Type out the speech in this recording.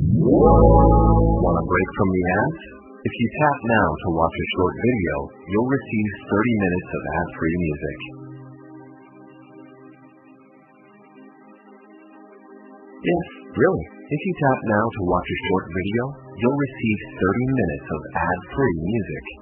Want a break from the ads? If you tap now to watch a short video, you'll receive 30 minutes of ad-free music. Yes, really. If you tap now to watch a short video, you'll receive 30 minutes of ad-free music.